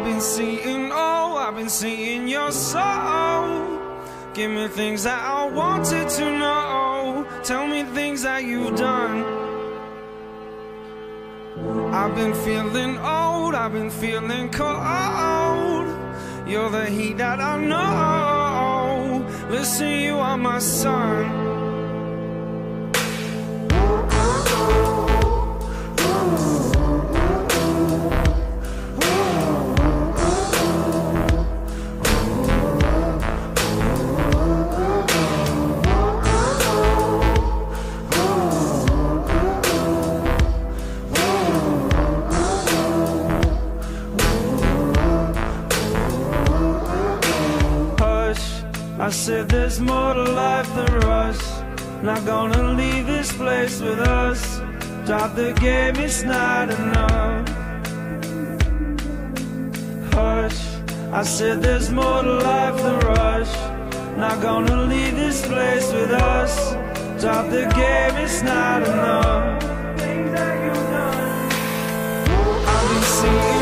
I've been seeing, oh, I've been seeing your soul. Give me things that I wanted to know. Tell me things that you've done. I've been feeling old, I've been feeling cold. You're the heat that I know. Listen, you are my sun. I said there's more to life than rush. Not gonna leave this place with us. Drop the game, it's not enough. Hush, I said there's more to life than rush. Not gonna leave this place with us. Drop the game, it's not enough. I've been seeing